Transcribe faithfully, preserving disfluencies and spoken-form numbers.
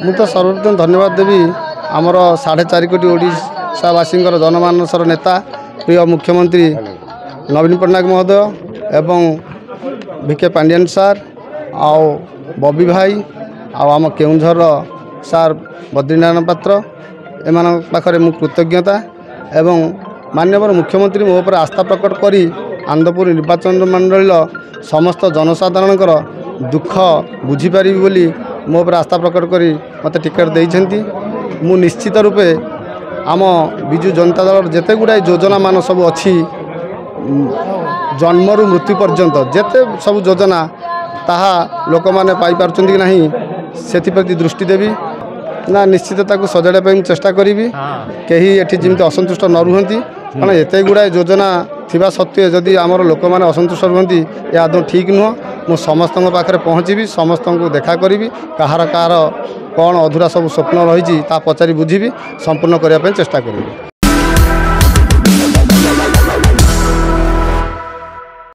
ମୁଁ ତ ସର୍ବପ୍ରଥମ ଧନ୍ୟବାଦ ଦେବି ଆମର ସାଢ଼େ ଚାରି କୋଟି ଓଡ଼ିଶାବାସୀଙ୍କର ଜନମାନସର ନେତା ପ୍ରିୟ ମୁଖ୍ୟମନ୍ତ୍ରୀ ନବୀନ ପଟ୍ଟନାୟକ ମହୋଦୟ ଏବଂ ଭିକେ ପାଣ୍ଡିଆନ ସାର୍ ଆଉ ବବି ଭାଇ ଆଉ ଆମ କେଉଁଝରର ସାର୍ ବଦ୍ରିନାରାୟଣ ପାତ୍ର ଏମାନଙ୍କ ପାଖରେ ମୁଁ କୃତଜ୍ଞତା ଏବଂ ମାନ୍ୟବର ମୁଖ୍ୟମନ୍ତ୍ରୀ ମୋ ଉପରେ ଆସ୍ଥା ପ୍ରକଟ କରି ଆନନ୍ଦପୁର ନିର୍ବାଚନ ମଣ୍ଡଳୀର ସମସ୍ତ ଜନସାଧାରଣଙ୍କର ଦୁଃଖ ବୁଝିପାରିବି ବୋଲି ମୋ ଉପରେ ଆସ୍ଥା ପ୍ରକଟ କରି ମୋତେ ଟିକେଟ୍ ଦେଇଛନ୍ତି। ମୁଁ ନିଶ୍ଚିତ ରୂପେ ଆମ ବିଜୁ ଜନତା ଦଳର ଯେତେ ଗୁଡ଼ାଏ ଯୋଜନା ମାନ ସବୁ ଅଛି ଜନ୍ମରୁ ମୃତ୍ୟୁ ପର୍ଯ୍ୟନ୍ତ ଯେତେ ସବୁ ଯୋଜନା ତାହା ଲୋକମାନେ ପାଇପାରୁଛନ୍ତି କି ନାହିଁ ସେଥିପ୍ରତି ଦୃଷ୍ଟି ଦେବି ନା ନିଶ୍ଚିତ ତାକୁ ସଜାଡ଼ିବା ପାଇଁ ମୁଁ ଚେଷ୍ଟା କରିବି। କେହି ଏଠି ଯେମିତି ଅସନ୍ତୁଷ୍ଟ ନ ରୁହନ୍ତି କାରଣ ଏତେ ଗୁଡ଼ାଏ ଯୋଜନା ଥିବା ସତ୍ତ୍ୱେ ଯଦି ଆମର ଲୋକମାନେ ଅସନ୍ତୁଷ୍ଟ ରୁହନ୍ତି ଏହା ଆଦୌ ଠିକ୍ ନୁହଁ। ମୁଁ ସମସ୍ତଙ୍କ ପାଖରେ ପହଞ୍ଚିବି, ସମସ୍ତଙ୍କୁ ଦେଖା କରିବି, କାହାର କାହାର କ'ଣ ଅଧୁରା ସବୁ ସ୍ୱପ୍ନ ରହିଛି ତା ପଚାରି ବୁଝିବି, ସମ୍ପୂର୍ଣ୍ଣ କରିବା ପାଇଁ ଚେଷ୍ଟା କରିବି।